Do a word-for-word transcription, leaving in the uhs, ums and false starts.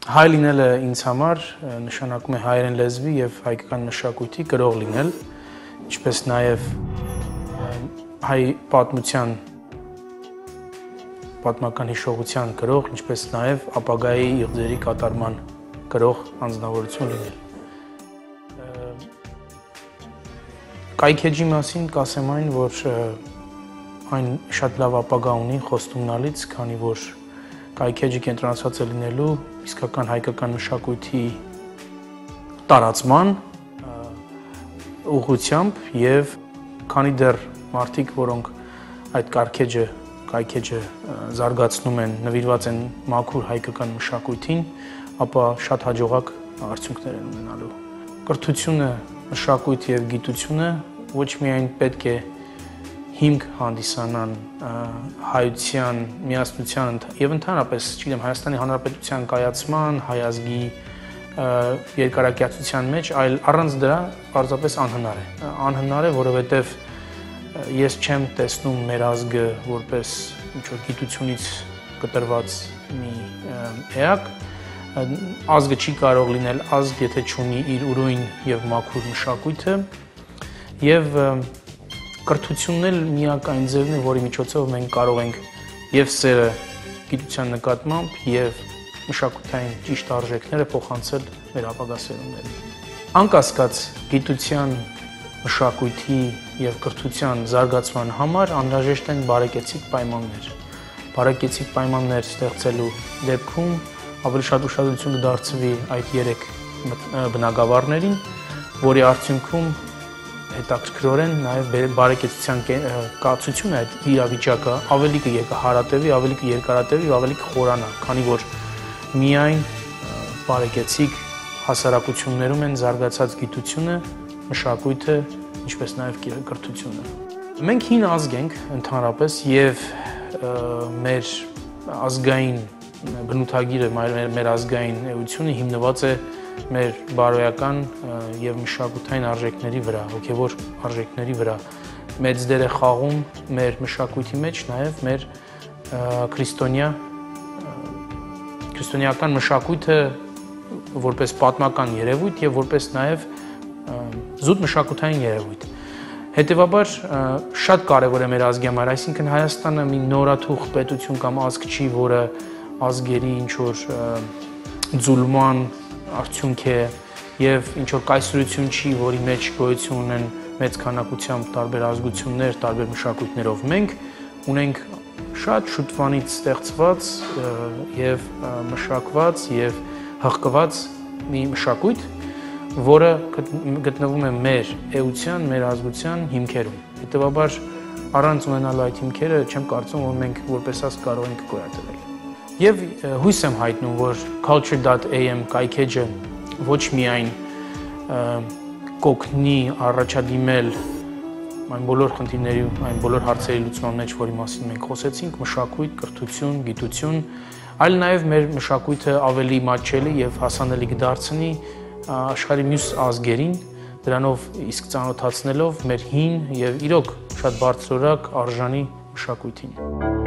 Հայ լինելը ինձ համար նշանակում է հայերեն լեզվի եւ հայկական մշակույթի կրող լինել, ինչպես նաեւ հայ պատմության պատմական հիշողության կրող, ինչպես նաեւ ապագայի իղձերի կատարման կրող անձնավորություն լինել։ Կայքեջի մասին կասեմ այն, որ այն շատ լավ ապագա ունի խոստումնալից, քանի որ կայքեջը կենտրոնացած է լինելու իսկական հայկական մշակույթի տարածման ուղղությամբ եւ քանի դեռ մարդիկ, որոնք այդ կայքեջը կայքեջը զարգացնում են, նվիրված են մաքուր հայկական մշակույթին, ապա շատ հաջողակ արդյունքներ են ունենալու։ Կրթությունը, մշակույթը եւ գիտությունը ոչ միայն պետք է հիմք հանդիսանան հայության, միասնության եւ ընդհանրապես, չգիտեմ, Հայաստանի Հանրապետության կայացման, հայ ազգի երկարակյացության մեջ, այլ առանց դրա պարզապես անհնար է։ Անհնար է, որովհետեւ ես չեմ տեսնում մեր ազգը որպես ինչ-որ գիտությունից կտրված մի էակ։ Ազգը չի կարող լինել ազգ, եթե չունի իր ուրույն եւ մաքուր մշակույթը եւ կրթությունն էլ միակային ձևն է, որի միջոցով մենք կարող ենք եւ սերը գիտության նկատմամբ եւ մշակութային ճիշտ արժեքները փոխանցել մեր ապագա սերունդներին։ Անկասկած գիտության, մշակույթի եւ կրթության զարգացման համար անհրաժեշտ են բարեկեցիկ պայմաններ։ Բարեկեցիկ պայմաններ ստեղծելու դեպքում ավելի շատ ուշադրություն կդարձվի այդ երեք բնագավառներին, որի արդյունքում հետաքրքրորեն նաև բարեկեցության կացությունը այդ իրավիճակը ավելի կհարատևի, ավելի կերկարատևի, ավելի կխորանա, քանի որ միայն բարեկեցիկ հասարակություններում են զարգացած գիտությունը, մշակույթը, ինչպես նաև կրթությունը։ Մենք հին ազգ ենք ընդհանրապես եւ մեր ազգային բնութագիրը, մեր ազգային էությունը հիմնված է մեր բարոյական եւ մշակութային արժեքների վրա, հոգեվոր արժեքների վրա։ Մեծ դեր է խաղում մեր մշակույթի մեջ նաեւ մեր քրիստոնյա քրիստոնեական մշակույթը որպես պատմական երևույթ եւ որպես նաեւ զուտ մշակութային երևույթ։ Հետևաբար շատ կարեւոր է մեր ազգի համար, այսինքն Հայաստանը մի նորաթուխ պետություն կամ ազգ չի, որը ազգերի ինչ որ ձուլման արդյունք է եւ ինչ որ կայսրություն չի, որի մեջ գոյություն ունեն մեծ քանակությամբ տարբեր ազգություններ, տարբեր մշակույթներով։ Մենք ունենք շատ շուտվանից ստեղծված եւ մշակված եւ հղկված մի մշակույթ, որը գտնվում է մեր էության, մեր ազգության հիմքերում։ Հետևաբար առանց ունենալու այդ հիմքերը չեմ կարծում, որ մենք որպես ազգ կարող ենք գոյատևել։ Եվ հույս եմ հայտնում, որ culture dot a m կայքեջը ոչ միայն կօգնի առաջադիմել այն բոլոր խնդիրների, այն բոլոր հարցերի լուծման մեջ, որի մասին մենք խոսեցինք, մշակույթ, կրթություն, գիտություն, այլ նաև մեր մշակույթը ավելի մատչելի եւ հասանելի կդարձնի աշխարհի մյուս ազգերին, դրանով իսկ ծանոթացնելով մեր հին եւ իրոք շատ բարձրորակ արժանի մշակույթին։